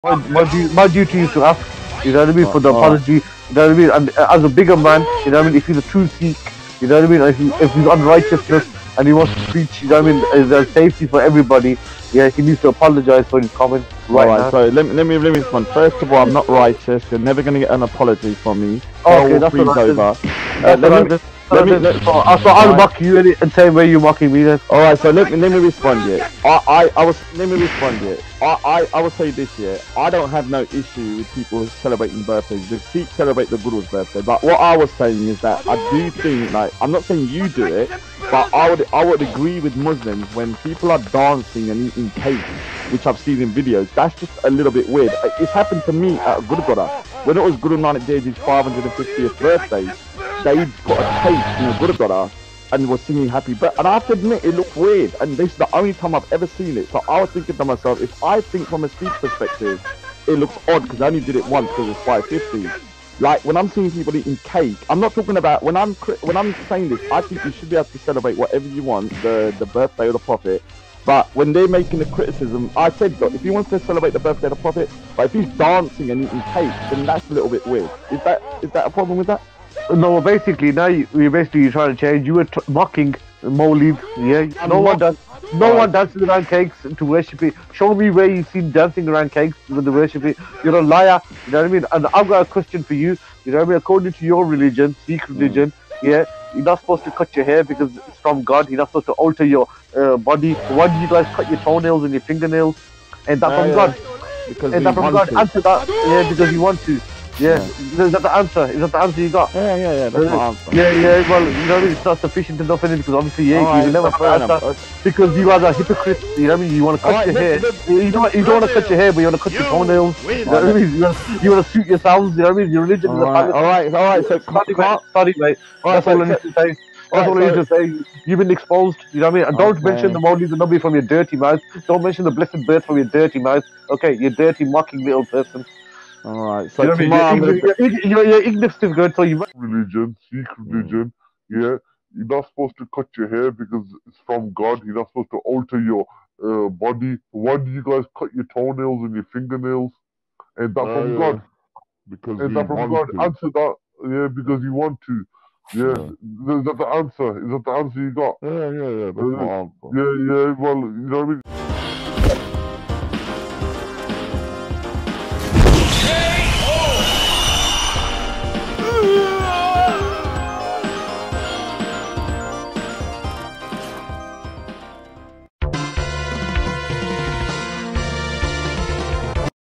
My duty is to ask, you know what I mean, for the Alright. apology, you know what I mean, and as a bigger man, you know what I mean, if he's a true Sikh, you know what I mean, if he's on righteousness and he wants to preach, you know what I mean, there's safety for everybody, yeah, he needs to apologize for his comments right Alright, now. so let me respond. First of all, I'm not righteous. You're never gonna get an apology from me. Okay, All that's freeze what I over. said. That's what I said. So I'll Alright. mock you in it and same way you mocking me then. Alright, so let me respond here. Let me respond here. I will say this here. I don't have no issue with people celebrating birthdays. The Sikhs celebrate the Guru's birthday, but what I was saying is that I do think, like, I'm not saying you do it, but I would agree with Muslims when people are dancing and eating cake, which I've seen in videos. That's just a little bit weird. It's happened to me at a Gurudwara. When it was Guru Nanak Dev Ji's 550th birthday, they put a cake in a Gurudwara and was singing happy birthday. And I have to admit, it looked weird. And this is the only time I've ever seen it. So I was thinking to myself, if I think from a Sikh perspective, it looks odd because I only did it once because it's 550. Like when I'm seeing people eating cake, I'm not talking about when I'm saying this. I think you should be able to celebrate whatever you want, the birthday of the Prophet. But when they're making a criticism, I said, look, if he wants to celebrate the birthday of the Prophet, but if he's dancing and eating cake, then that's a little bit weird. Is that a problem with that? No, basically now you're basically trying to change. You were mocking Mawlid, yeah. No one dances around cakes to worship it. Show me where you've seen dancing around cakes when they worship it. You're a liar. You know what I mean? And I've got a question for you. You know what I mean? According to your religion, Sikh religion, yeah, you're not supposed to cut your hair because it's from God. You're not supposed to alter your body. Why do you guys cut your toenails and your fingernails? And that's from God. Because And that's from God. Answer that. Yeah, because you want to. Yeah. Is that the answer? Is that the answer you got? Yeah, that's my answer. Yeah, well, you know what I mean? It's not sufficient enough in it because obviously, you will never have an answer because you guys are hypocrites, you know what I mean? You want to cut your hair. You don't want to cut your hair, but you want to cut your toenails. You know what I mean? You want to suit yourselves, you know what I mean? Your religion is a Alright, so sorry, mate. That's all I need to say. That's all I need to say. You've been exposed, you know what I mean? And don't mention the Mawlid and Nabi from your dirty mouth. Don't mention the blessed birth from your dirty mouth. Okay, you dirty, mocking little person. Alright, so You know tomorrow your ignorance is good, so you religion, Sikh religion, yeah, you're not supposed to cut your hair because it's from God. You're not supposed to alter your body. Why do you guys cut your toenails and your fingernails? And that from God. Because And we that from want God. to. Answer that. Yeah, because you want to. Yeah. Is that the answer? Is that the answer you got? Yeah, that's my answer. Yeah, well, you know what I mean?